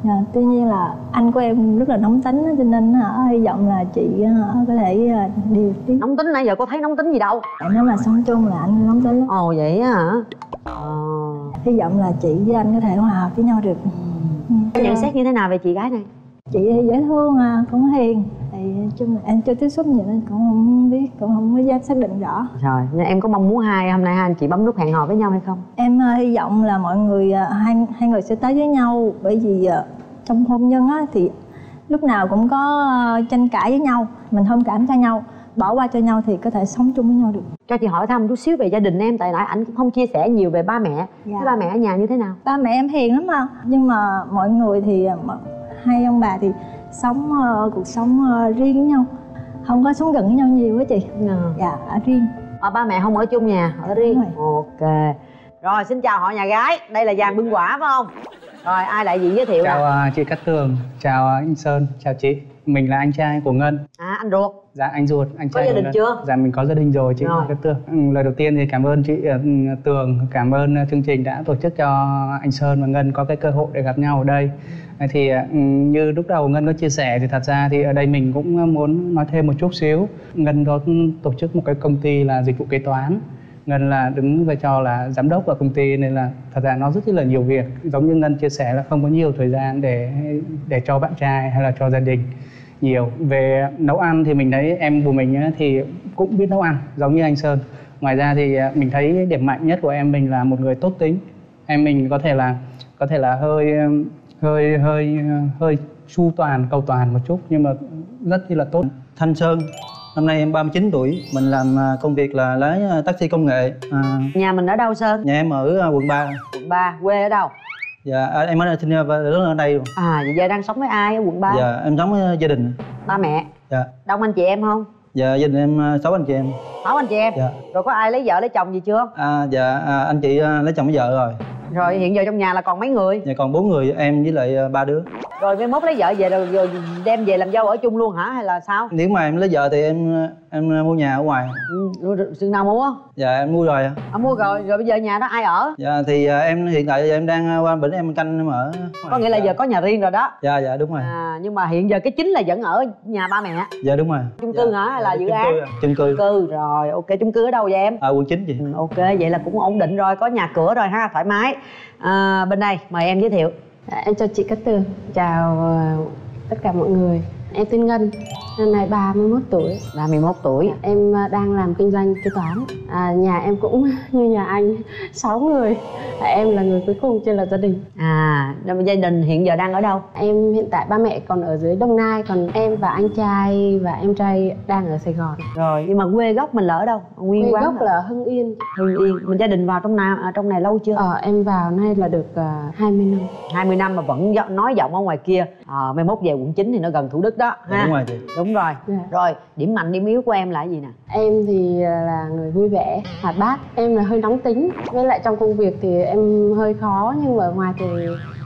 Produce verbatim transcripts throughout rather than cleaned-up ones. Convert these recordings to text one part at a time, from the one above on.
À, tuy nhiên là anh của em rất là nóng tính cho nên hả, hy vọng là chị hả, có thể điều tiết. Nóng tính nãy giờ có thấy nóng tính gì đâu. Nếu mà sống chung là anh nóng tính lắm. Ồ vậy á hả? Ờ. Hy vọng là chị với anh có thể hòa hợp với nhau được. Ừ. Có nhận xét như thế nào về chị gái này? Chị dễ thương, à, cũng hiền. Thì chung là em chưa tiếp xúc nhiều nên cũng không biết, cũng không có dám xác định rõ. Rồi, nhưng em có mong muốn hai hôm nay hai anh chị bấm nút hẹn hò với nhau hay không? Em uh, hy vọng là mọi người uh, hai hai người sẽ tới với nhau, bởi vì uh, trong hôn nhân á thì lúc nào cũng có uh, tranh cãi với nhau, mình thông cảm cho nhau, bỏ qua cho nhau thì có thể sống chung với nhau được. Cho chị hỏi thăm chút xíu về gia đình em, tại nãy anh cũng không chia sẻ nhiều về ba mẹ. Dạ. Thế ba mẹ ở nhà như thế nào? Ba mẹ em hiền lắm mà, nhưng mà mọi người thì hai ông bà thì sống uh, cuộc sống uh, riêng với nhau, không có sống gần với nhau nhiều á chị. À. Dạ, ở riêng. À, ba mẹ không ở chung nhà, ở riêng. Ok. Rồi, xin chào họ nhà gái. Đây là dàn bưng quả phải không? Rồi, ai đại diện giới thiệu? Chào nào? chị Cát Tường, chào anh Sơn, chào chị. Mình là anh trai của Ngân. À, anh ruột. Dạ, anh ruột, anh có trai gia đình Ngân. chưa? Dạ, mình có gia đình rồi chị Cát Tường. Lời đầu tiên thì cảm ơn chị uh, Tường, cảm ơn uh, chương trình đã tổ chức cho anh Sơn và Ngân có cái cơ hội để gặp nhau ở đây. Thì uh, như lúc đầu Ngân có chia sẻ thì thật ra thì ở đây mình cũng muốn nói thêm một chút xíu. Ngân có tổ chức một cái công ty là dịch vụ kế toán. Ngân là đứng vai trò là giám đốc ở công ty nên là thật ra nó rất là nhiều việc. Giống như Ngân chia sẻ là không có nhiều thời gian để để cho bạn trai hay là cho gia đình nhiều. Về nấu ăn thì mình thấy em của mình thì cũng biết nấu ăn giống như anh Sơn. Ngoài ra thì mình thấy điểm mạnh nhất của em mình là một người tốt tính. Em mình có thể là có thể là hơi hơi hơi hơi chu toàn, cầu toàn một chút nhưng mà rất là tốt. Thanh Sơn, năm nay em ba mươi chín tuổi, mình làm công việc là lái taxi công nghệ. À, nhà mình ở đâu Sơn? Nhà em ở quận ba. Quận ba, quê ở đâu? Dạ, em ở sinh ra và lớn ở đây luôn. À, vậy giờ đang sống với ai ở quận ba? Dạ, em sống với gia đình. Ba mẹ? Dạ. Đông anh chị em không? Dạ, gia đình em sáu anh chị em. Sáu anh chị em? Dạ. Rồi có ai lấy vợ lấy chồng gì chưa? À, dạ, à, anh chị lấy chồng với vợ rồi. Rồi hiện giờ trong nhà là còn mấy người? Dạ, còn bốn người, em với lại ba đứa. Rồi mai mốt lấy vợ về rồi, rồi đem về làm dâu ở chung luôn hả hay là sao? Nếu mà em lấy vợ thì em em mua nhà ở ngoài. Ừ, chừng nào mua? Dạ, em mua rồi. À, mua rồi, rồi bây giờ nhà đó ai ở? Dạ, thì em hiện tại em đang qua bển em canh em ở. Có nghĩa là giờ có nhà riêng rồi đó. Dạ, dạ đúng rồi. À, nhưng mà hiện giờ cái chính là vẫn ở nhà ba mẹ. Dạ đúng rồi. Chung cư dạ. hả hay là dạ, dự án? Chung cư. Chung cư rồi, ok. Chung cư ở đâu vậy em? À, quận chín chị. Ừ, ok, vậy là cũng ổn định rồi, có nhà cửa rồi ha, thoải mái. À, bên đây mời em giới thiệu. À, em chào chị Cát Tường, chào uh, tất cả mọi người. Em tên Ngân, năm nay ba mươi mốt tuổi. ba mươi mốt tuổi. Em uh, đang làm kinh doanh kế toán. À, nhà em cũng như nhà anh, sáu người. À, em là người cuối cùng trên là gia đình. À, gia đình hiện giờ đang ở đâu? Em hiện tại ba mẹ còn ở dưới Đồng Nai, còn em và anh trai và em trai đang ở Sài Gòn. Rồi, nhưng mà quê gốc mình là ở đâu? Nguyên quê quán gốc là Hưng Yên. Hưng Yên. Mình gia đình vào trong nào à, trong này lâu chưa? Ờ, em vào nay là được uh, hai mươi năm. hai mươi năm mà vẫn nói giọng ở ngoài kia. À, mai mốt về quận chín thì nó gần Thủ Đức đó ha. Dạ, đúng rồi chị. Đúng rồi. Dạ. Rồi, điểm mạnh điểm yếu của em là cái gì nè? Em thì là người vui vẻ, hoạt bát. Em là hơi nóng tính. Với lại trong công việc thì em hơi khó, nhưng mà ở ngoài thì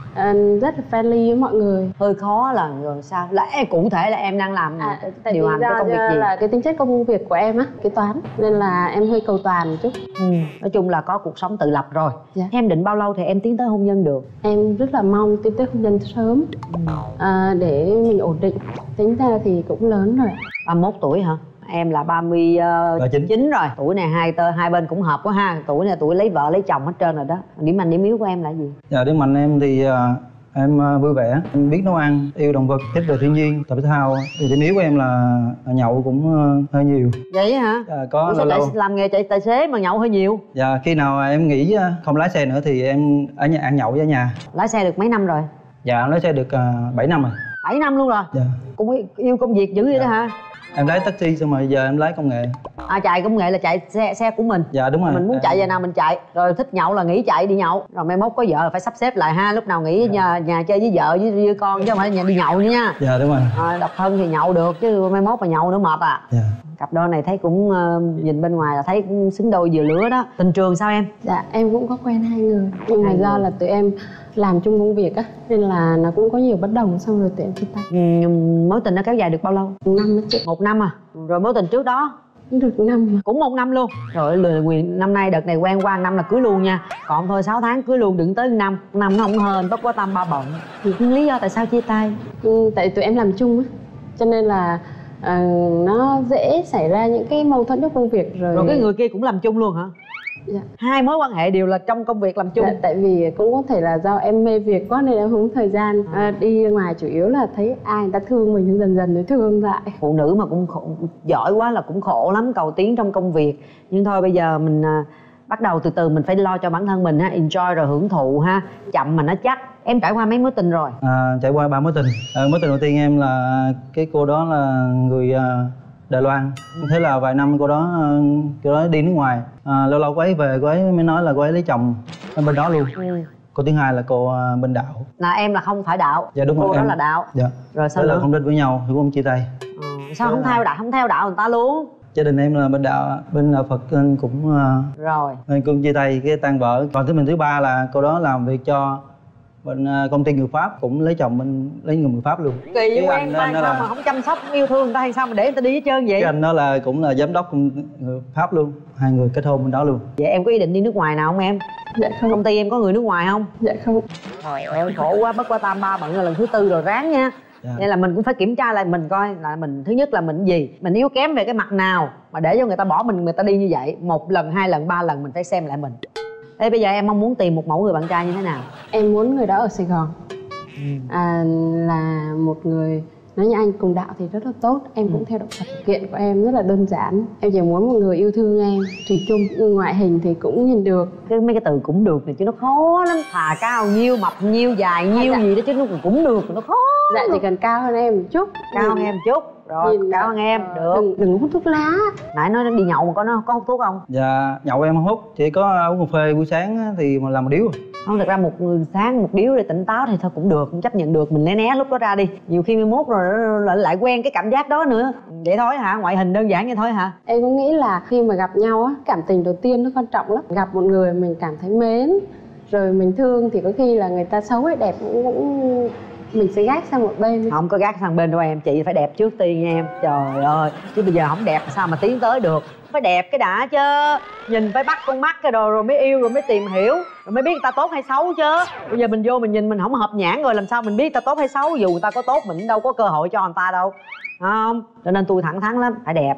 uh, rất là friendly với mọi người. Hơi khó là rồi sao? Là em cụ thể là em đang làm à, điều hành cái công việc gì? Là cái tính chất công việc của em á, kế toán, nên là em hơi cầu toàn một chút. Ừ. Nói chung là có cuộc sống tự lập rồi. Dạ. Em định bao lâu thì em tiến tới hôn nhân được? Em rất là mong tiến tới hôn nhân sớm. Ừ. À, để mình ổn định. Tính ra thì cũng lớn rồi. ba mươi mốt tuổi hả? Em là ba mươi chín rồi. Tuổi này hai tơ hai bên cũng hợp quá ha. Tuổi này tuổi lấy vợ lấy chồng hết trơn rồi đó. Điểm mạnh điểm yếu của em là gì? Dạ, điểm mạnh em thì uh, em vui vẻ, em biết nấu ăn, yêu động vật, thích về thiên nhiên, tập thể thao. Thì điểm yếu của em là nhậu cũng uh, hơi nhiều. Vậy hả? Dạ, có lâu lâu làm nghề chạy tài xế mà nhậu hơi nhiều. Dạ, khi nào em nghĩ không lái xe nữa thì em ở nhà ăn nhậu với nhà. Lái xe được mấy năm rồi? Dạ, lái xe được uh, bảy năm rồi. bảy năm luôn rồi? Dạ. Cũng yêu công việc dữ vậy dạ. đó hả? Em lái taxi xong rồi giờ em lái công nghệ. À, chạy công nghệ là chạy xe xe của mình. Dạ đúng rồi. Mình muốn à. chạy giờ nào mình chạy. Rồi thích nhậu là nghỉ chạy đi nhậu. Rồi mai mốt có vợ là phải sắp xếp lại ha. Lúc nào nghỉ dạ. nhà, nhà chơi với vợ với, với con chứ không phải nhà đi nhậu nữa nha. Dạ đúng rồi. À, độc thân thì nhậu được chứ mai mốt mà nhậu nữa mệt à. Dạ. Cặp đôi này thấy cũng uh, nhìn bên ngoài là thấy cũng xứng đôi vừa lứa đó. Tình trường sao em? Dạ em cũng có quen hai người. Nhưng mà do là tụi em làm chung công việc á, nên là nó cũng có nhiều bất đồng, xong rồi tụi em chia tay. Ừ, mối tình nó kéo dài được bao lâu? Một năm đó chị. Một năm à? Rồi mối tình trước đó? Được năm mà. Cũng một năm luôn. Rồi lời nguyền năm nay đợt này quen qua năm là cưới luôn nha. Còn thôi sáu tháng cưới luôn, đừng tới năm. Năm nó không hên, bất quá tam ba bận. Thì lý do tại sao chia tay? Ừ, tại tụi em làm chung á, cho nên là à, nó dễ xảy ra những cái mâu thuẫn trong công việc. Rồi Rồi cái người kia cũng làm chung luôn hả? Dạ. Hai mối quan hệ đều là trong công việc làm chung. Dạ, tại vì cũng có thể là do em mê việc quá nên em không có thời gian à, đi ngoài, chủ yếu là thấy ai người ta thương mình thì dần dần mới thương lại. Phụ nữ mà cũng khổ, giỏi quá là cũng khổ lắm, cầu tiến trong công việc. Nhưng thôi bây giờ mình à, bắt đầu từ từ mình phải lo cho bản thân mình ha, enjoy rồi hưởng thụ ha, chậm mà nó chắc. Em trải qua mấy mối tình rồi? À, trải qua ba mối tình. À, mối tình đầu tiên em là cái cô đó là người à, Đài Loan. Thế là vài năm cô đó cô đó đi nước ngoài. À, lâu lâu cô ấy về cô ấy mới nói là cô ấy lấy chồng ở bên đó luôn. Ừ. Cô thứ hai là cô à, bên đạo. Là em là không phải đạo? Dạ đúng cô rồi. Cô đó em... là đạo. Dạ. Rồi sao nữa? là không đến với nhau thì cũng chia tay. Ừ. Sao không theo đạo, không theo đạo người ta luôn? Gia đình em là bên đạo, bên đạo Phật nên cũng uh, rồi nên cũng chia tay cái tan vỡ. Còn thứ mình thứ ba là cô đó làm việc cho bên uh, công ty người Pháp, cũng lấy chồng bên lấy người người Pháp luôn. Kỳ quen ta sao là... mà không chăm sóc yêu thương người ta hay sao mà để người ta đi hết trơn vậy? Cái anh đó là cũng là giám đốc người Pháp luôn, hai người kết hôn bên đó luôn. Vậy em có ý định đi nước ngoài nào không em? Dạ không. Công ty em có người nước ngoài không? Dạ không. Trời ơi khổ quá, bất quá tam ba bận là lần thứ tư rồi, ráng nha. Dạ. Nên là mình cũng phải kiểm tra lại mình coi là mình, thứ nhất là mình gì, mình yếu kém về cái mặt nào mà để cho người ta bỏ mình, người ta đi như vậy. Một lần, hai lần, ba lần mình phải xem lại mình. Thế bây giờ em mong muốn tìm một mẫu người bạn trai như thế nào? Em muốn người đó ở Sài Gòn. Ừ. À, là một người nói như anh cùng đạo thì rất là tốt. Em ừ. cũng theo đạo Phật. Kiện của em rất là đơn giản. Em chỉ muốn một người yêu thương em, thủy chung. Ngoại hình thì cũng nhìn được. Cái mấy cái từ cũng được này chứ nó khó lắm. Thà cao nhiêu, mập nhiêu, dài nhiêu dạ. gì đó chứ nó cũng được, nó khó. Dạ chỉ cần cao hơn em một chút. Cao hơn em một chút. Rồi, nhìn cao hơn em, được. Đừng, đừng hút thuốc lá. Nãy nói đi nhậu mà có nó có hút thuốc không? Dạ, nhậu em không hút. Chỉ có uống cà phê buổi sáng thì mà làm một điếu. Không, thật ra một người sáng một điếu để tỉnh táo thì thôi cũng được, cũng chấp nhận được. Mình né né lúc đó ra đi. Nhiều khi mai mốt rồi lại, lại quen cái cảm giác đó nữa. Vậy thôi hả? Ngoại hình đơn giản vậy thôi hả? Em cũng nghĩ là khi mà gặp nhau á, cảm tình đầu tiên nó quan trọng lắm. Gặp một người mình cảm thấy mến, rồi mình thương thì có khi là người ta xấu hay đẹp cũng, cũng mình sẽ gác sang một bên. Không có gác sang bên đâu em, chị phải đẹp trước tiên nha em. Trời ơi, chứ bây giờ không đẹp sao mà tiến tới được. Phải đẹp cái đã chứ. Nhìn phải bắt con mắt cái đồ rồi mới yêu, rồi mới tìm hiểu, rồi mới biết người ta tốt hay xấu chứ. Bây giờ mình vô mình nhìn mình không hợp nhãn rồi làm sao mình biết người ta tốt hay xấu. Dù người ta có tốt mình đâu có cơ hội cho người ta đâu, không? Cho nên tôi thẳng thắn lắm, phải đẹp.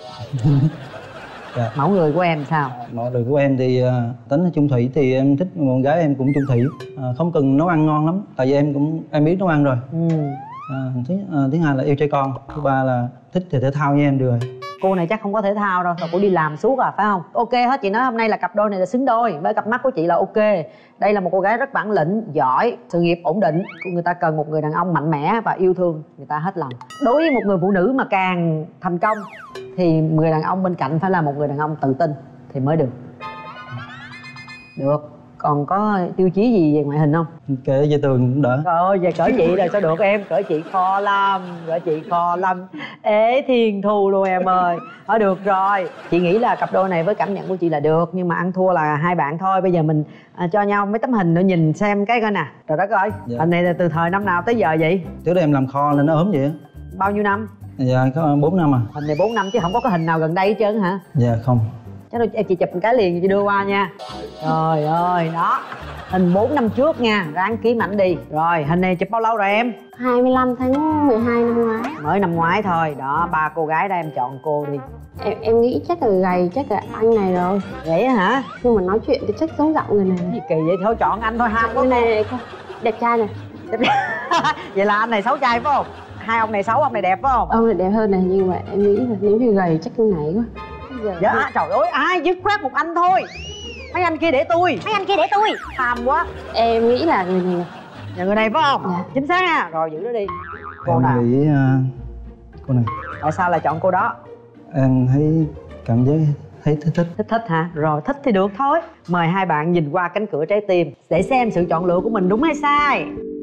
Dạ. Mẫu người của em sao? Mẫu người của em thì uh, tính chung thủy, thì em thích một con gái em cũng chung thủy, uh, không cần nấu ăn ngon lắm, tại vì em cũng em biết nấu ăn rồi. Ừ. Uh, thứ, uh, thứ hai là yêu trai con, thứ ba là thích thể thể thao như em được rồi. Cô này chắc không có thể thao đâu, cô đi làm suốt à, phải không? Ok hết, chị nói hôm nay là cặp đôi này là xứng đôi, với cặp mắt của chị là ok. Đây là một cô gái rất bản lĩnh, giỏi, sự nghiệp ổn định. Người ta cần một người đàn ông mạnh mẽ và yêu thương người ta hết lòng. Đối với một người phụ nữ mà càng thành công thì người đàn ông bên cạnh phải là một người đàn ông tự tin thì mới được. Được. Còn có tiêu chí gì về ngoại hình không? Kệ về tường cũng đỡ. Trời ơi, về cỡ chị rồi sao được em? Cỡ chị kho lắm, cỡ chị kho lắm. Ế thiên thu luôn em ơi. Thôi được rồi. Chị nghĩ là cặp đôi này với cảm nhận của chị là được. Nhưng mà ăn thua là hai bạn thôi. Bây giờ mình à, cho nhau mấy tấm hình nữa nhìn xem cái coi nè. Trời đất ơi, dạ. Hình này là từ thời năm nào tới giờ vậy? Trước đây em làm kho nên nó ốm vậy. Bao nhiêu năm? Dạ có bốn năm à. Hình này bốn năm chứ không có cái hình nào gần đây hết trơn hả? Dạ không. Chắc đâu em chị chụp một cái liền chị đưa qua nha. Trời ơi, đó. Hình bốn năm trước nha, ráng kiếm ảnh đi. Rồi, hình này chụp bao lâu rồi em? hai mươi lăm tháng mười hai năm ngoái. Mới năm ngoái thôi. Đó, ba cô gái đây em chọn cô đi. Em em nghĩ chắc là gầy, chắc là anh này rồi. Vậy hả? Nhưng mà nói chuyện thì chắc giống giọng người này. Gì kỳ vậy, thôi chọn anh thôi, ham có này, này con. Đẹp trai này. Vậy là anh này xấu trai phải không? Hai ông này xấu, ông này đẹp phải không? Ông này đẹp hơn này, nhưng mà em nghĩ là nếu như gầy chắc cái này quá. Dạ, à, trời ơi, ai dứt khoát một anh thôi. Mấy anh kia để tôi. Mấy anh kia để tôi. Tham quá. Em nghĩ là người này. Nhà người này phải không? Dạ. Chính xác nha. Rồi giữ nó đi. Cô em nào? nghĩ uh, cô này. Tại sao lại chọn cô đó? Em thấy cảm giác thấy thích thích. Thích thích hả? Rồi thích thì được thôi. Mời hai bạn nhìn qua cánh cửa trái tim để xem sự chọn lựa của mình đúng hay sai.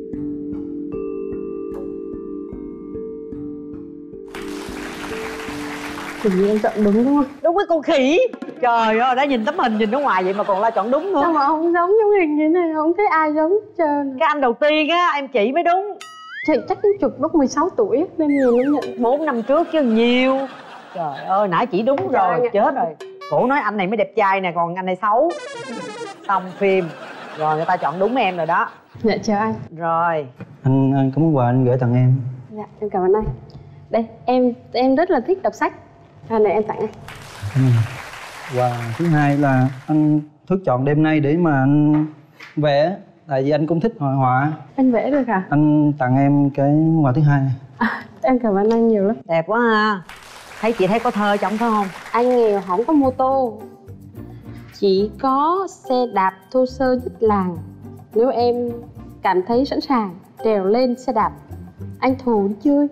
Hình như em chọn đúng đúng không? Đúng với con khỉ. Trời ơi, đã nhìn tấm hình nhìn ở ngoài vậy mà còn la chọn đúng nữa. Sao mà không giống trong hình như thế này, không thấy ai giống hết trơn. Cái anh đầu tiên á, em chỉ mới đúng. Chị chắc chụp lúc mười sáu tuổi nên nhiều lắm nhận. Bốn năm trước chứ nhiều. Trời ơi, nãy chỉ đúng Dạ, rồi, dạ. chết rồi. Cổ nói anh này mới đẹp trai nè, còn anh này xấu. Xong phim, rồi người ta chọn đúng em rồi đó. Dạ chào anh. Rồi. Anh, anh có món quà anh gửi tặng em. Dạ em cảm ơn anh. Đây em em rất là thích đọc sách. À, này em tặng anh. Ừ. Quà thứ hai là anh thức chọn đêm nay để mà anh vẽ, tại vì anh cũng thích hội họa. Anh vẽ được hả? Anh tặng em cái quà thứ hai. À, em cảm ơn anh nhiều lắm. Đẹp quá ha. Thấy chị thấy có thơ trong phải không? Anh nghèo không có mô tô, chỉ có xe đạp thô sơ nhất làng. Nếu em cảm thấy sẵn sàng trèo lên xe đạp, anh thù đi chơi.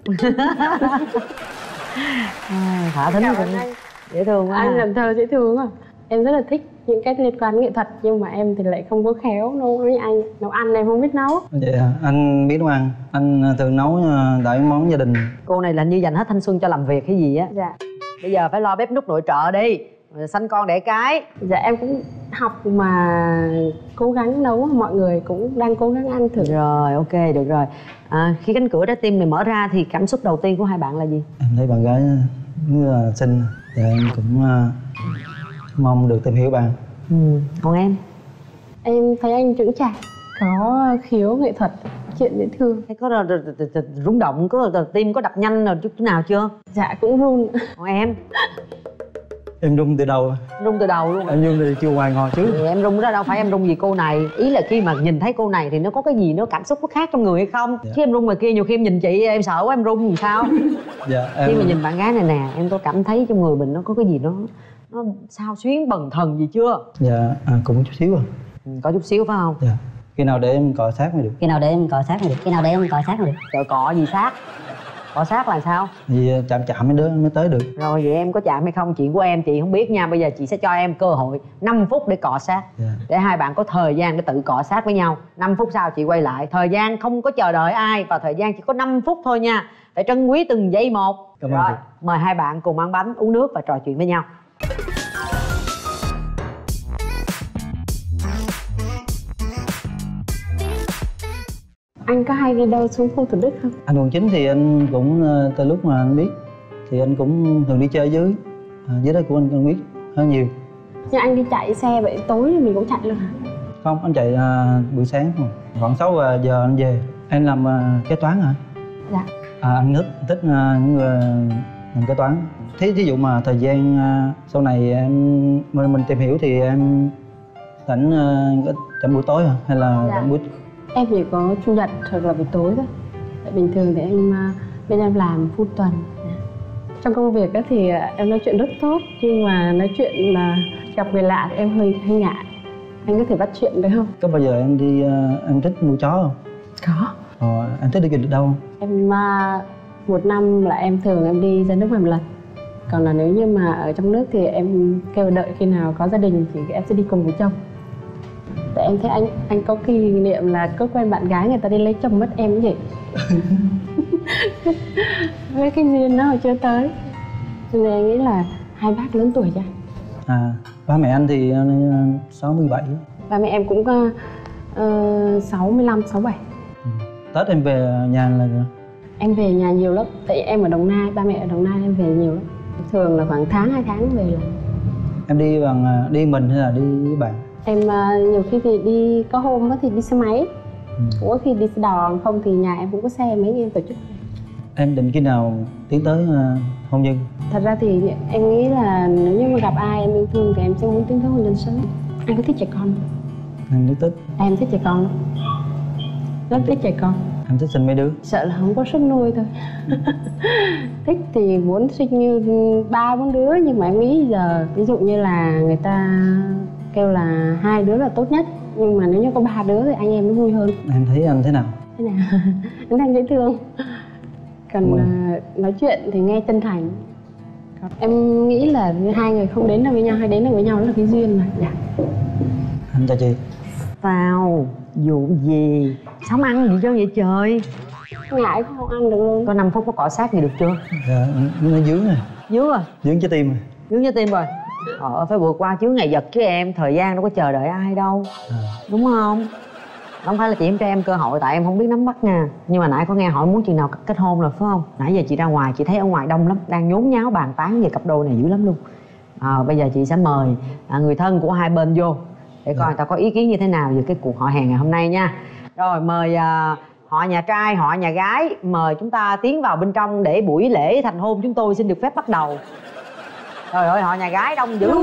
À, thả thính Cảm cũng ơn anh. dễ thương quá. Anh làm thơ dễ thương à. Em rất là thích những cái liên quan nghệ thuật, nhưng mà em thì lại không có khéo nấu với anh. Nấu ăn em không biết nấu. Vậy à, anh biết nấu ăn. Anh thường nấu đại món gia đình. Cô này là như dành hết thanh xuân cho làm việc hay gì á. Dạ. Bây giờ phải lo bếp núc nội trợ đi, rồi sanh con đẻ cái. Dạ em cũng học mà cố gắng nấu, mọi người cũng đang cố gắng ăn thử. Rồi, ok, được rồi. À, khi cánh cửa trái tim này mở ra thì cảm xúc đầu tiên của hai bạn là gì? Em thấy bạn gái rất là xinh. Và em cũng uh, mong được tìm hiểu bạn. Ừ. Còn em? Em thấy anh chững chạc, có khiếu nghệ thuật, chuyện dễ thương. Thấy có r- r- r- r- rung động, có r- tim có đập nhanh rồi chút nào chưa? Dạ cũng run. Còn em? Em rung từ đầu. Rung từ đầu luôn. Em rung từ chưa hoài ngồi trước. Thì em rung đó đâu phải em rung vì cô này. Ý là khi mà nhìn thấy cô này thì nó có cái gì, nó cảm xúc có khác trong người hay không? Dạ. Chứ em rung ngoài kia nhiều khi em nhìn chị em sợ quá em rung làm sao? Dạ em... Khi mà nhìn bạn gái này nè, em có cảm thấy trong người mình nó có cái gì nó nó xao xuyến bần thần gì chưa? Dạ à, cũng chút xíu à. Ừ, có chút xíu phải không? Dạ. Khi nào để em cọ sát mới được. Khi nào để em cọ sát mới được. Khi nào để em cọ sát mới được. Trời, cọ gì sát? Cọ sát là sao? Vì chạm chạm mấy đứa mới tới được. Rồi vậy em có chạm hay không chuyện của em chị không biết nha. Bây giờ chị sẽ cho em cơ hội năm phút để cọ sát. Dạ. Để hai bạn có thời gian để tự cọ sát với nhau. Năm phút sau chị quay lại. Thời gian không có chờ đợi ai, và thời gian chỉ có năm phút thôi nha. Phải trân quý từng giây một. Cảm ơn Rồi, chị. mời hai bạn cùng ăn bánh, uống nước và trò chuyện với nhau. Anh có hay đi đâu xuống khu Thủ Đức không? Anh quận chín thì anh cũng ờ, từ lúc mà anh biết thì anh cũng thường đi chơi dưới. À, dưới đây của anh anh biết hơi nhiều. Nhưng anh đi chạy xe vậy tối thì mình cũng chạy luôn hả? Không, anh chạy à, buổi sáng thôi. Khoảng sáu giờ anh về. Anh làm à, kế toán hả? Dạ. À, anh thích thích à, những người làm kế toán. Thế thí dụ mà thời gian à, sau này em mình, mình tìm hiểu thì em rảnh à, rảnh buổi tối hả? Hay là Dạ. rảnh buổi... Em chỉ có chủ nhật hoặc là buổi tối thôi. Tại bình thường thì em à, bên em làm full tuần. Trong công việc á thì à, em nói chuyện rất tốt, nhưng mà nói chuyện mà gặp người lạ thì em hơi hơi ngại. Anh có thể bắt chuyện được không? Có bao giờ em đi à, em thích nuôi chó không? Có. Ờ, em thích đi du lịch đâu không? Em à, một năm là em thường em đi ra nước ngoài một lần. Còn là nếu như mà ở trong nước thì em kêu đợi khi nào có gia đình thì em sẽ đi cùng với chồng. Tại em thấy anh anh có kỷ niệm là có quen bạn gái người ta đi lấy chồng mất em cũng vậy. Với cái duyên đó mà chưa tới. Cho nên em nghĩ là hai bác lớn tuổi cho anh. À, ba mẹ anh thì uh, sáu mươi bảy. Ba mẹ em cũng uh, sáu mươi lăm, sáu mươi bảy. Ừ. Tết em về nhà là Em về nhà nhiều lắm, tại em ở Đồng Nai, ba mẹ ở Đồng Nai em về nhiều lắm. Thường là khoảng tháng, hai tháng về lần. em đi bằng đi mình hay là đi với bạn? Em uh, nhiều khi thì đi, có hôm thì đi xe máy. Ừ. Cũng có khi đi xe đò, không thì nhà em cũng có xe mấy em tổ chức. Em định khi nào tiến tới uh, hôn nhân? Thật ra thì em nghĩ là nếu như mà gặp ai em yêu thương thì em sẽ muốn tiến tới hôn nhân sớm. Anh có thích trẻ con không? Anh rất thích. Em thích trẻ con lắm. Rất thích trẻ con. Anh thích sinh mấy đứa. Sợ là không có sức nuôi thôi. Thích thì muốn sinh như ba bốn đứa, nhưng mà em nghĩ giờ ví dụ như là người ta kêu là hai đứa là tốt nhất, nhưng mà nếu như có ba đứa thì anh em nó vui hơn. Em thấy anh thế nào? Thế nào? Anh đang dễ thương. Còn Wow. uh, nói chuyện thì nghe chân thành. Còn em nghĩ là hai người không đến được với nhau hay đến được với nhau đó là cái duyên mà. Dạ. Anh chào chị. Sao? Vụ gì? Sao mà ăn gì trơn vậy trời? Ngại không ăn được luôn. Có năm phút có cọ sát gì được chưa? Dạ, nó dướng rồi. Dướng rồi, Dướng trái tim rồi. dướng trái tim rồi. Ờ, phải vượt qua chướng ngày vật chứ em. Thời gian đâu có chờ đợi ai đâu. À. Đúng không? Không phải là chị em cho em cơ hội tại em không biết nắm bắt nha. Nhưng mà nãy có nghe hỏi muốn chừng nào kết hôn rồi phải không? Nãy giờ chị ra ngoài chị thấy ở ngoài đông lắm, đang nhốn nháo bàn tán về cặp đôi này dữ lắm luôn. À, bây giờ chị sẽ mời à, người thân của hai bên vô để coi người ta có ý kiến như thế nào về cái cuộc họ hàng ngày hôm nay nha. Rồi mời à, họ nhà trai, họ nhà gái, mời chúng ta tiến vào bên trong để buổi lễ thành hôn chúng tôi xin được phép bắt đầu. Trời ơi, họ nhà gái đông dữ.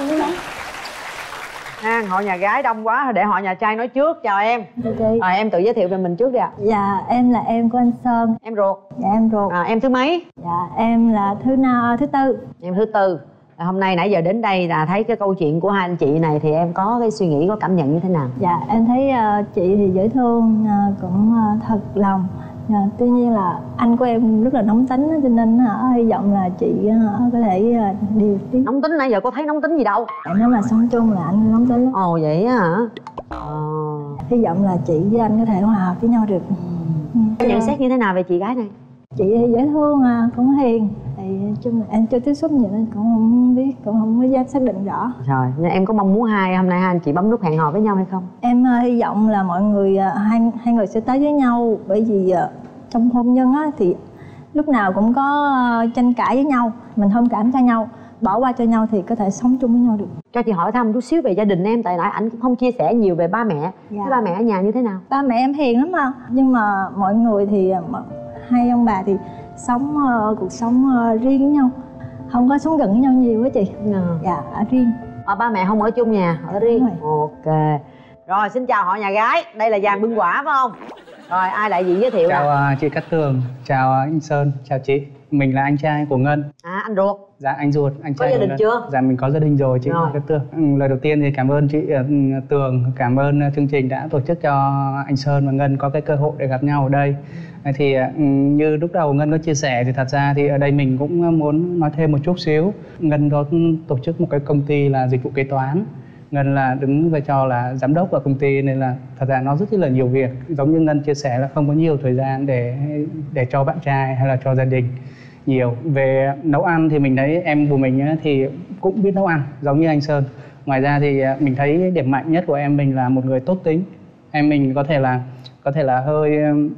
À, họ nhà gái đông quá, để họ nhà trai nói trước. Chào em. Rồi em tự giới thiệu về mình trước đi ạ. Dạ em là em của anh Sơn. Em ruột. Dạ em ruột. À, em thứ mấy? Dạ em là thứ na thứ tư. Em thứ tư. Hôm nay nãy giờ đến đây là thấy cái câu chuyện của hai anh chị này thì em có cái suy nghĩ, có cảm nhận như thế nào? Dạ em thấy uh, chị thì dễ thương, uh, cũng uh, thật lòng. À, tuy nhiên là anh của em rất là nóng tính cho nên uh, hy vọng là chị uh, có thể uh, điều tiết. Nóng tính nãy giờ có thấy nóng tính gì đâu. Nếu mà sống chung là anh nóng tính lắm. Ồ vậy á hả? Ờ. Hy vọng là chị với anh có thể hòa hợp với nhau được. Ừ. Có nhận xét như thế nào về chị gái này? Chị thì dễ thương, uh, cũng hiền. Thì chung là em chưa tiếp xúc nhiều nên cũng không biết, cũng không có dám xác định rõ. Rồi, nhưng em có mong muốn hai hôm nay hai anh chị bấm nút hẹn hò với nhau hay không? Em uh, hy vọng là mọi người uh, hai hai người sẽ tới với nhau, bởi vì uh, trong hôn nhân á thì lúc nào cũng có uh, tranh cãi với nhau, mình thông cảm cho nhau, bỏ qua cho nhau thì có thể sống chung với nhau được. Cho chị hỏi thăm chút xíu về gia đình em, tại nãy anh cũng không chia sẻ nhiều về ba mẹ. Dạ. Thế ba mẹ ở nhà như thế nào? Ba mẹ em hiền lắm mà, nhưng mà mọi người thì uh, hai ông bà thì sống uh, cuộc sống uh, riêng với nhau, không có sống gần với nhau nhiều á chị. Ừ. Dạ, ở riêng. À, ba mẹ không ở chung nhà, ở riêng. Rồi. Ok. Rồi xin chào họ nhà gái, đây là dàn bưng quả phải không? Rồi ai đại diện giới thiệu? Chào nè. uh, chị Cát Tường, chào uh, anh Sơn, chào chị. Mình là anh trai của Ngân. À anh ruột. Dạ anh ruột, anh trai có gia của đình Ngân. chưa? Dạ mình có gia đình rồi chị Cát Tường. Ừ, lời đầu tiên thì cảm ơn chị uh, Tường, cảm ơn uh, chương trình đã tổ chức cho anh Sơn và Ngân có cái cơ hội để gặp nhau ở đây. Thì uh, như lúc đầu Ngân có chia sẻ thì thật ra thì ở đây mình cũng muốn nói thêm một chút xíu. Ngân có tổ chức một cái công ty là dịch vụ kế toán. Ngân là đứng vai trò là giám đốc ở công ty nên là thật ra nó rất là nhiều việc. Giống như Ngân chia sẻ là không có nhiều thời gian để để cho bạn trai hay là cho gia đình nhiều. Về nấu ăn thì mình thấy em của mình thì cũng biết nấu ăn giống như anh Sơn. Ngoài ra thì mình thấy điểm mạnh nhất của em mình là một người tốt tính. Em mình có thể là có thể là hơi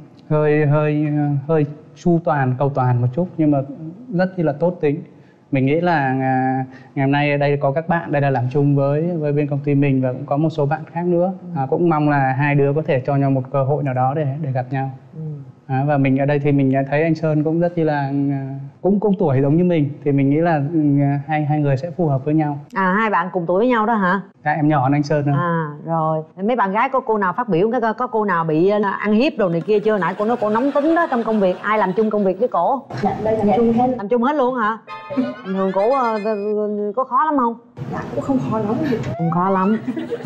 hơi hơi hơi chu toàn, cầu toàn một chút nhưng mà rất là tốt tính. Mình nghĩ là ngày hôm nay đây có các bạn đây là làm chung với với bên công ty mình và cũng có một số bạn khác nữa. À, cũng mong là hai đứa có thể cho nhau một cơ hội nào đó để để gặp nhau. Ừ. À, và mình ở đây thì mình thấy anh Sơn cũng rất là cũng cùng tuổi giống như mình thì mình nghĩ là hai hai người sẽ phù hợp với nhau. À hai bạn cùng tuổi với nhau đó hả? Dạ em nhỏ hơn anh Sơn nữa. À rồi mấy bạn gái có cô nào phát biểu có, có cô nào bị ăn hiếp đồ này kia chưa? Nãy cô nói cô nóng tính đó trong công việc, ai làm chung công việc với cổ? Dạ đây làm chung hết. Làm chung hết luôn hả? Bình thường cổ uh, có khó lắm không? Dạ cũng không khó lắm. Không khó lắm.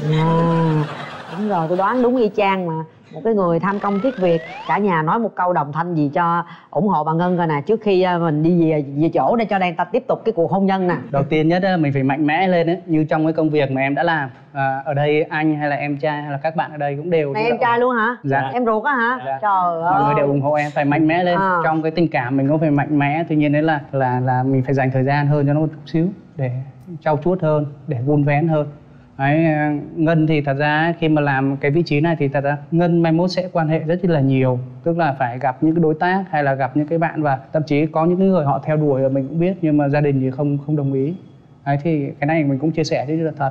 À, đúng rồi, tôi đoán đúng y chang mà. Một cái người tham công tiếc việc, cả nhà nói một câu đồng thanh gì cho ủng hộ bà Ngân coi nè, trước khi mình đi về về chỗ để cho đang ta tiếp tục cái cuộc hôn nhân nè. Đầu tiên nhất là mình phải mạnh mẽ lên ấy, như trong cái công việc mà em đã làm. À, ở đây anh hay là em trai hay là các bạn ở đây cũng đều. Này em trai luôn hả? Dạ. Em ruột á hả? Dạ. Trời ơi. Mọi người đều ủng hộ em phải mạnh mẽ lên. À. Trong cái tình cảm mình cũng phải mạnh mẽ, tuy nhiên đấy là là là mình phải dành thời gian hơn cho nó một chút xíu để trau chuốt hơn, để vun vén hơn. Đấy, Ngân thì thật ra khi mà làm cái vị trí này thì thật ra Ngân mai mốt sẽ quan hệ rất là nhiều, tức là phải gặp những cái đối tác hay là gặp những cái bạn và thậm chí có những cái người họ theo đuổi và mình cũng biết nhưng mà gia đình thì không không đồng ý. Đấy thì cái này mình cũng chia sẻ rất là thật.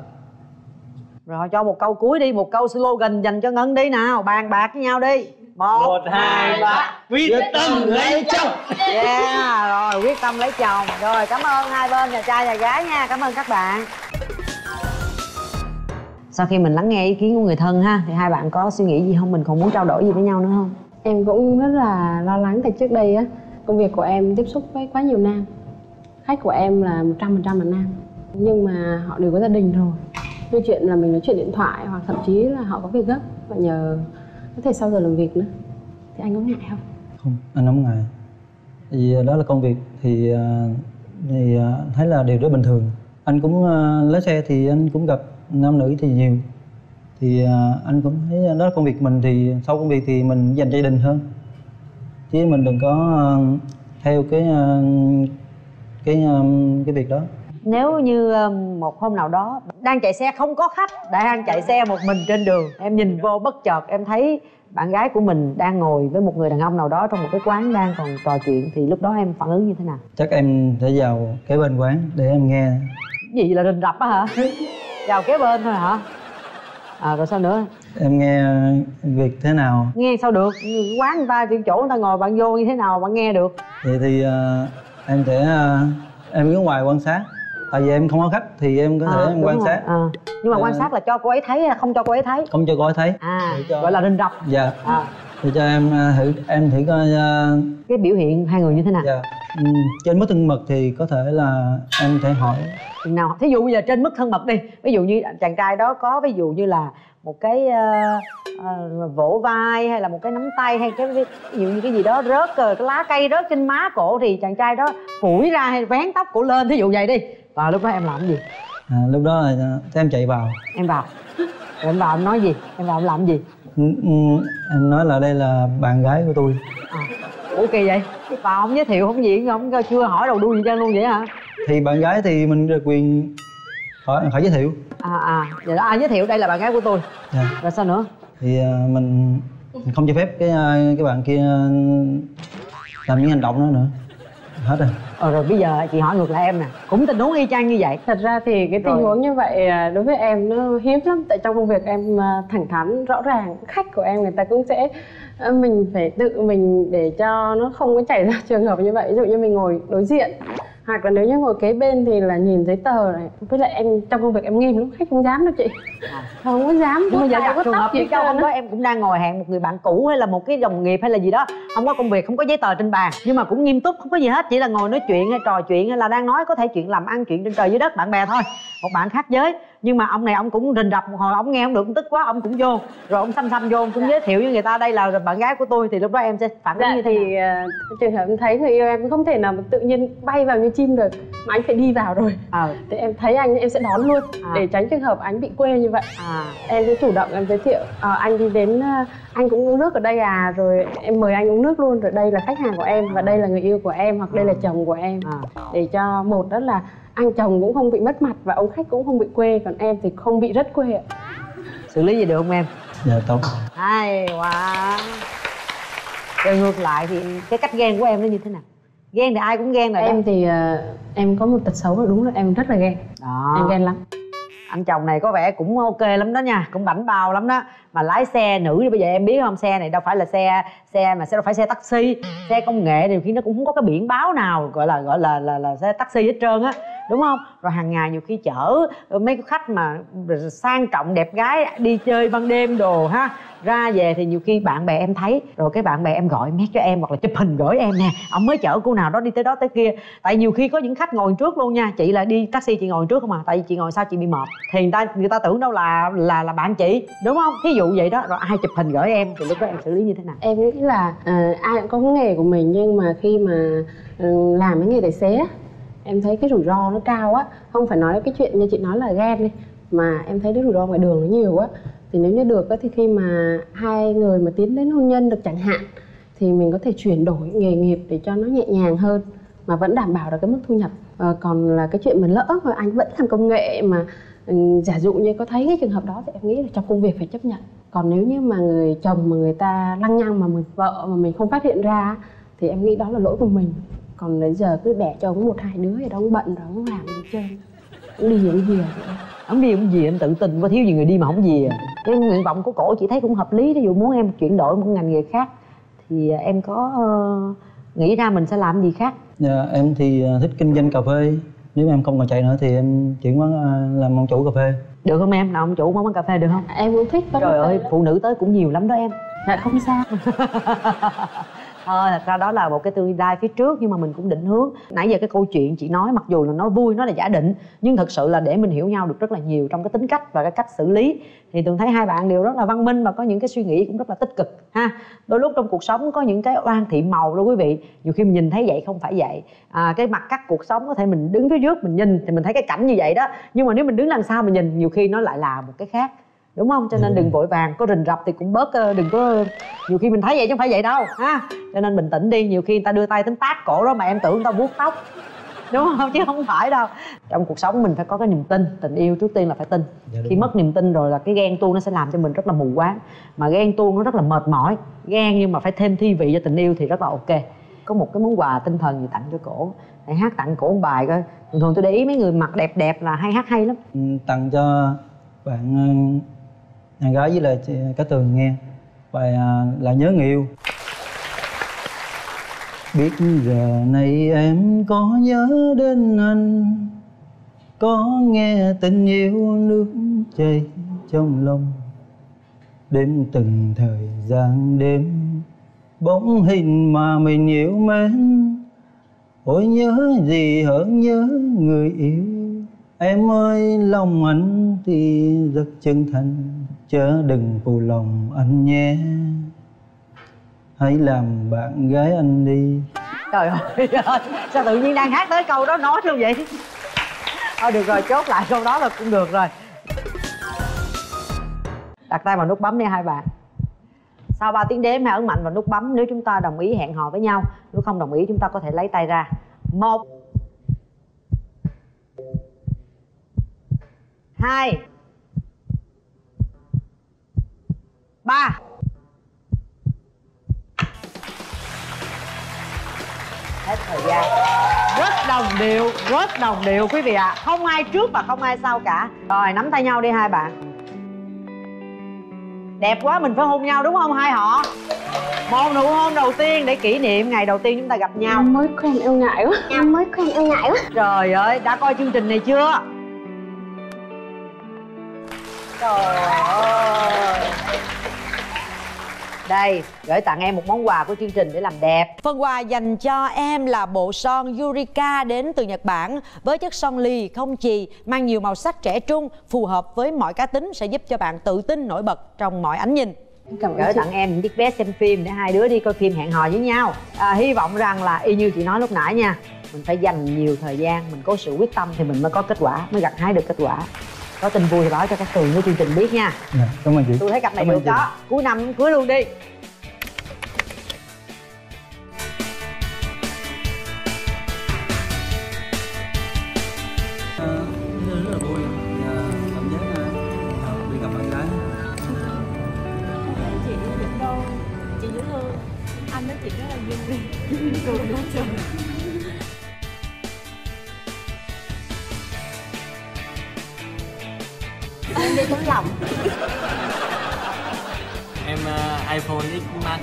Rồi cho một câu cuối đi, một câu slogan dành cho Ngân đi nào, bàn bạc với nhau đi. Một, một hai ba, quyết tâm lấy chồng. Yeah, rồi quyết tâm lấy chồng. Rồi cảm ơn hai bên nhà trai nhà gái nha, cảm ơn các bạn. Sau khi mình lắng nghe ý kiến của người thân ha, thì hai bạn có suy nghĩ gì không? Mình còn muốn trao đổi gì với nhau nữa không? Em cũng rất là lo lắng, tại trước đây á công việc của em tiếp xúc với quá nhiều nam. Khách của em là một trăm phần trăm là nam, nhưng mà họ đều có gia đình rồi. Như chuyện là mình nói chuyện điện thoại hoặc thậm chí là họ có việc gấp và nhờ có thể sau giờ làm việc nữa, thì anh có ngại không? Không, anh không ngại. Vì đó là công việc thì thì thấy là điều rất bình thường. Anh cũng lái xe thì anh cũng gặp nam nữ thì nhiều, thì anh cũng thấy đó là công việc mình, thì sau công việc thì mình dành cho gia đình hơn, chứ mình đừng có theo cái cái cái việc đó. Nếu như một hôm nào đó đang chạy xe không có khách, đang chạy xe một mình trên đường, em nhìn vô bất chợt em thấy bạn gái của mình đang ngồi với một người đàn ông nào đó trong một cái quán đang còn trò chuyện, thì lúc đó em phản ứng như thế nào? Chắc em sẽ vào kế bên quán để em nghe. Gì là rình rập á hả? Vào kế bên thôi hả? À rồi sao nữa? Em nghe việc thế nào. Nghe sao được? Quán người ta, chỗ người ta ngồi bạn vô như thế nào bạn nghe được? Thì thì uh, em sẽ uh, em đứng ngoài quan sát. Tại vì em không có khách thì em có thể à, em quan rồi. sát à. Nhưng mà à, quan sát là cho cô ấy thấy hay là không cho cô ấy thấy? Không cho cô ấy thấy. À, cho... gọi là rình rập. Dạ à. Thì cho em thử em thử coi uh... cái biểu hiện hai người như thế nào. Dạ. Ừ, trên mức thân mật thì có thể là em thể hỏi chừng nào, thí dụ bây giờ trên mức thân mật đi, ví dụ như chàng trai đó có ví dụ như là một cái uh, uh, vỗ vai hay là một cái nắm tay hay cái ví dụ như cái gì đó rớt, cái lá cây rớt trên má cổ thì chàng trai đó phủi ra hay vén tóc cổ lên, thí dụ vậy đi, và lúc đó em làm gì? À, lúc đó là em chạy vào. Em vào rồi em vào em nói gì? Em vào em làm gì? Ừ, ừ, em nói là đây là bạn gái của tôi. À, ủa kỳ vậy? Vào không giới thiệu không gì, không chưa hỏi đầu đuôi gì cho luôn vậy hả? Thì bạn gái thì mình được quyền khỏi khỏi giới thiệu. À à, vậy đó ai giới thiệu đây là bạn gái của tôi. Dạ. Rồi sao nữa? Thì uh, mình, mình không cho phép cái uh, cái bạn kia làm những hành động đó nữa. Hết rồi. Ờ, rồi bây giờ chị hỏi ngược lại em nè, cũng tình huống y chang như vậy. Thật ra thì cái tình rồi. huống như vậy đối với em nó hiếm lắm. Tại trong công việc em thẳng thắn rõ ràng, khách của em người ta cũng sẽ, mình phải tự mình để cho nó không có xảy ra trường hợp như vậy. Ví dụ như mình ngồi đối diện hoặc là nếu như ngồi kế bên thì là nhìn giấy tờ này. Với lại em trong công việc em nghiêm lắm, khách không dám đâu chị. À. Không có dám. Nhưng mà giờ gặp trường hợp biết đâu hôm đó em cũng đang ngồi hẹn một người bạn cũ hay là một cái đồng nghiệp hay là gì đó, không có công việc, không có giấy tờ trên bàn, nhưng mà cũng nghiêm túc, không có gì hết, chỉ là ngồi nói chuyện hay trò chuyện hay là đang nói có thể chuyện làm ăn, chuyện trên trời dưới đất, bạn bè thôi, một bạn khác giới. Nhưng mà ông này ông cũng rình rập một hồi, ông nghe không được, ông tức quá, ông cũng vô, rồi ông xăm xăm vô, ông cũng dạ. giới thiệu với người ta đây là bạn gái của tôi, thì lúc đó em sẽ phản ứng dạ, như thế thì uh, trường hợp em thấy người yêu em không thể nào mà tự nhiên bay vào như chim được, mà anh phải đi vào rồi. À. Thì em thấy anh em sẽ đón luôn à. để tránh trường hợp anh bị quê như vậy. À. Em sẽ chủ động em giới thiệu à, anh đi đến uh, anh cũng uống nước ở đây à, rồi em mời anh uống nước luôn, rồi đây là khách hàng của em và đây là người yêu của em hoặc đây là chồng của em, à. để cho một đó là anh chồng cũng không bị mất mặt và ông khách cũng không bị quê, còn em thì không bị rất quê ạ. Xử lý gì được không em? Dạ tốt. Hay quá. Rồi ngược lại thì cái cách ghen của em nó như thế nào? Ghen thì ai cũng ghen rồi. Em đó. thì uh, em có một tật xấu là đúng là em rất là ghen. Đó. Em ghen lắm. Anh chồng này có vẻ cũng ok lắm đó nha, cũng bảnh bao lắm đó. Mà lái xe nữ bây giờ em biết không, xe này đâu phải là xe xe mà sẽ đâu phải xe taxi, xe công nghệ nhiều khi nó cũng không có cái biển báo nào gọi là gọi là là, là xe taxi hết trơn á, đúng không? Rồi hàng ngày nhiều khi chở mấy khách mà sang trọng đẹp gái đi chơi ban đêm đồ ha, ra về thì nhiều khi bạn bè em thấy, rồi cái bạn bè em gọi mét cho em hoặc là chụp hình gửi em nè, ông mới chở cô nào đó đi tới đó tới kia. Tại nhiều khi có những khách ngồi trước luôn nha, chị là đi taxi chị ngồi trước không à, tại vì chị ngồi sau chị bị mệt, thì người ta người ta tưởng đâu là là là bạn chị, đúng không? Thí dụ vậy đó, rồi ai chụp hình gửi em thì lúc đó em xử lý như thế nào? Em nghĩ là uh, ai cũng có cái nghề của mình, nhưng mà khi mà uh, làm cái nghề tài xế em thấy cái rủi ro nó cao á, không phải nói cái chuyện như chị nói là ghen đi, mà em thấy cái rủi ro ngoài đường nó nhiều á. Thì nếu như được á, thì khi mà hai người mà tiến đến hôn nhân được chẳng hạn, thì mình có thể chuyển đổi nghề nghiệp để cho nó nhẹ nhàng hơn mà vẫn đảm bảo được cái mức thu nhập. À, còn là cái chuyện mà lỡ mà anh vẫn làm công nghệ mà um, giả dụ như có thấy cái trường hợp đó thì em nghĩ là trong công việc phải chấp nhận. Còn nếu như mà người chồng mà người ta lăng nhăng mà người vợ mà mình không phát hiện ra thì em nghĩ đó là lỗi của mình. Còn bây giờ cứ đẻ cho ông một hai đứa thì đó ông bận rồi ông làm gì chơi, ông đi ông gì vậy? Ông đi ông gì em tự tin có thiếu gì người đi mà không gì à. Cái nguyện vọng của cổ chị thấy cũng hợp lý. Ví dụ muốn em chuyển đổi một ngành nghề khác thì em có uh, nghĩ ra mình sẽ làm gì khác? Dạ, em thì thích kinh doanh cà phê. Nếu em không còn chạy nữa thì em chuyển quán uh, làm ông chủ cà phê. Được không em? Làm ông chủ quán cà phê được không? Em cũng thích. Trời ơi, phụ nữ tới cũng nhiều lắm đó em. Dạ không sao. Thôi, thật ra đó là một cái tương lai phía trước, nhưng mà mình cũng định hướng. Nãy giờ cái câu chuyện chị nói mặc dù là nó vui, nó là giả định, nhưng thật sự là để mình hiểu nhau được rất là nhiều trong cái tính cách và cái cách xử lý. Thì Tường thấy hai bạn đều rất là văn minh và có những cái suy nghĩ cũng rất là tích cực ha. Đôi lúc trong cuộc sống có những cái oan thị màu đó quý vị, nhiều khi mình nhìn thấy vậy không phải vậy. À, cái mặt cắt cuộc sống có thể mình đứng phía trước mình nhìn thì mình thấy cái cảnh như vậy đó, nhưng mà nếu mình đứng đằng sau mình nhìn nhiều khi nó lại là một cái khác, đúng không? Cho nên đừng vội vàng, có rình rập thì cũng bớt, đừng có, nhiều khi mình thấy vậy chứ không phải vậy đâu ha. Cho nên bình tĩnh đi, nhiều khi người ta đưa tay tính tát cổ đó mà em tưởng người ta vuốt tóc, đúng không, chứ không phải đâu. Trong cuộc sống mình phải có cái niềm tin. Tình yêu trước tiên là phải tin. Dạ, khi đúng. mất niềm tin rồi là cái ghen tuông nó sẽ làm cho mình rất là mù quáng, mà ghen tuông nó rất là mệt mỏi. Ghen nhưng mà phải thêm thi vị cho tình yêu thì rất là ok. Có một cái món quà tinh thần gì tặng cho cổ, hãy hát tặng cổ một bài coi. Thường thường tôi để ý mấy người mặc đẹp đẹp là hay hát hay lắm. Ừ, tặng cho bạn nhà gái với lại chị Cát Tường nghe bài à, là Nhớ Người Yêu. Biết giờ này em có nhớ đến anh, có nghe tình yêu nước chảy trong lòng, đêm từng thời gian đêm bóng hình mà mình yêu mến. Ôi nhớ gì hơn nhớ người yêu, em ơi lòng anh thì rất chân thành, chớ đừng phụ lòng anh nhé, hãy làm bạn gái anh đi. Trời ơi, sao tự nhiên đang hát tới câu đó nói luôn vậy? Thôi được rồi, chốt lại câu đó là cũng được rồi. Đặt tay vào nút bấm đi hai bạn. Sau ba tiếng đếm hãy ấn mạnh vào nút bấm nếu chúng ta đồng ý hẹn hò với nhau. Nếu không đồng ý chúng ta có thể lấy tay ra. Một, hai, ba. Hết thời gian. Rất đồng điệu, rất đồng điệu quý vị ạ. À. Không ai trước và không ai sau cả. Rồi nắm tay nhau đi hai bạn. Đẹp quá mình phải hôn nhau đúng không hai họ? Một nụ hôn đầu tiên để kỷ niệm ngày đầu tiên chúng ta gặp nhau. Em mới quen em ngại quá. Em mới quen em ngại quá. Trời ơi, đã coi chương trình này chưa? Trời ơi. Đây, gửi tặng em một món quà của chương trình để làm đẹp. Phần quà dành cho em là bộ son Eureka đến từ Nhật Bản với chất son lì không chì, mang nhiều màu sắc trẻ trung, phù hợp với mọi cá tính, sẽ giúp cho bạn tự tin nổi bật trong mọi ánh nhìn. Cảm ơn Gửi chị. tặng em những chiếc vé xem phim để hai đứa đi coi phim hẹn hò với nhau. À, hy vọng rằng là y như chị nói lúc nãy nha, mình phải dành nhiều thời gian, mình có sự quyết tâm thì mình mới có kết quả, mới gặt hái được kết quả. Có tin vui thì báo cho các Tường với chương trình biết nha. Dạ, cảm ơn chị. Tôi thấy cặp này Cảm ơn được chị. đó. Cuối năm cưới luôn đi. Rất là vui, cảm giác đi gặp bạn gái. Chị đi được đâu, chị dễ thương. Anh nói chuyện rất là vui, cười quá trời. Em đi tấm lòng. Em uh, iPhone X Max.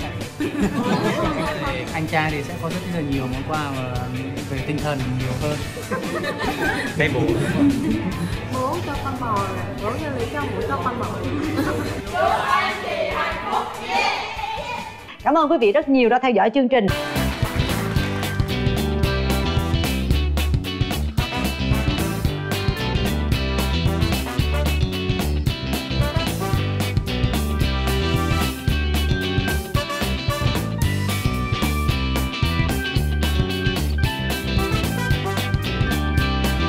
Anh trai thì sẽ có rất là nhiều món quà mà về tinh thần nhiều hơn. Đây bố. Bố cho con bò, bố cho lấy cho bố cho con bò. Cảm ơn quý vị rất nhiều đã theo dõi chương trình.